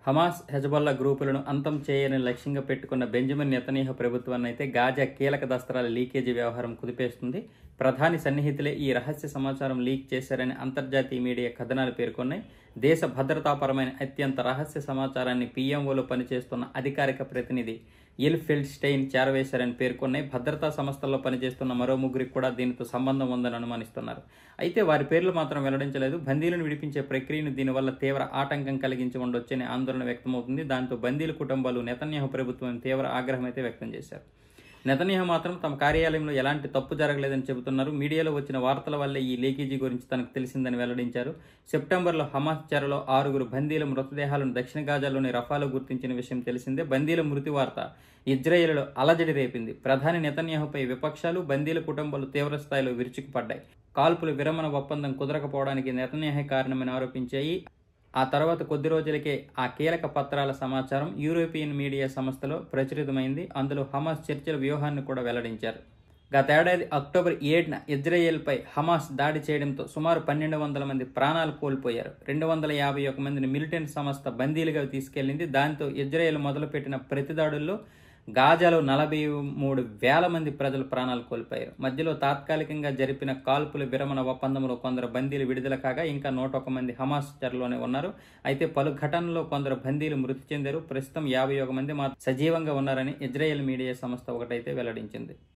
Hamas, Hezbollah గ్రూపులను అంతం చేయని లక్ష్యంగా పెట్టుకున్న బెంజమిన్ నెతన్యాహు ప్రభుత్వాన్ని అయితే గాజా కీలక దస్త్రాల లీకేజీ వ్యవహారం కుదిపేస్తుంది. ప్రధాని సన్నిహితులే ఈ రహస్య సమాచారం లీక్ చేశారని అంతర్జాతీయ మీడియా కథనాలు పేర్కొన్నాయి. దేశ భద్రతాపరమైన అత్యంత రహస్య సమాచారాన్ని పీఎంఓలో పనిచేస్తున్న అధికారిక ప్రతినిధి ఇల్ ఫెల్డ్స్టైన్ చేరవేశారని పేర్కొన్నాయి. భద్రతా సంస్థల్లో పనిచేస్తున్న మరో ముగ్గురికి కూడా దీనితో సంబంధం ఉందని అనుమానిస్తున్నారు. అయితే వారి పేర్లు మాత్రం వెల్లడించలేదు. బందీలను విడిపించే ప్రక్రియను దీనివల్ల తీవ్ర ఆటంకం కలిగించి ఉండొచ్చనే ఆందోళన వ్యక్తమవుతుంది. దాంతో బందీల కుటుంబాలు నెతన్యాహు ప్రభుత్వం తీవ్ర ఆగ్రహం అయితే వ్యక్తం చేశారు. నెతన్యాహు మాత్రం తమ కార్యాలయంలో ఎలాంటి తప్పు జరగలేదని చెబుతున్నారు. మీడియాలో వచ్చిన వార్తల వల్లే ఈ లీకేజీ గురించి తనకు తెలిసిందని వెల్లడించారు. సెప్టెంబర్లో హమాస్ చెరలో 6 బందీల మృతదేహాలను దక్షిణ గాజాలోని రఫాలో గుర్తించిన విషయం తెలిసిందే. బందీల మృతి వార్త ఇజ్రాయెల్లో అలజడి రేపింది. ప్రధాని నెతన్యాహుపై విపక్షాలు, బందీల కుటుంబాలు తీవ్రస్థాయిలో విరుచుకుపడ్డాయి. కాల్పుల విరమణ ఒప్పందం కుదరకపోవడానికి నెతన్యాహు కారణమని ఆరోపించాయి. ఆ తర్వాత కొద్ది రోజులకే ఆ కీలక పత్రాల సమాచారం యూరోపియన్ మీడియా సంస్థలో ప్రచురితమైంది. అందులో హమాస్ చర్చల వ్యూహాన్ని కూడా వెల్లడించారు. గతేడాది అక్టోబర్ 7న ఇజ్రాయెల్పై హమాస్ దాడి చేయడంతో సుమారు 1200 మంది ప్రాణాలు కోల్పోయారు. 251 మందిని మిలిటెంట్ సంస్థ బందీలుగా తీసుకెళ్లింది. దాంతో ఇజ్రాయెల్ మొదలుపెట్టిన ప్రతిదాడుల్లో గాజాలో 43,000 మంది ప్రజలు ప్రాణాలు కోల్పోయారు. మధ్యలో తాత్కాలికంగా జరిపిన కాల్పుల విరమణ ఒప్పందంలో కొందరు బందీలు విడుదల కాగా ఇంకా 101 మంది హమాస్ చెరలోనే ఉన్నారు. అయితే పలు ఘటనల్లో కొందరు బందీలు మృతి చెందారు. ప్రస్తుతం 51 మంది మాత్రం సజీవంగా ఉన్నారని ఇజ్రాయెల్ మీడియా సంస్థ ఒకటైతే వెల్లడించింది.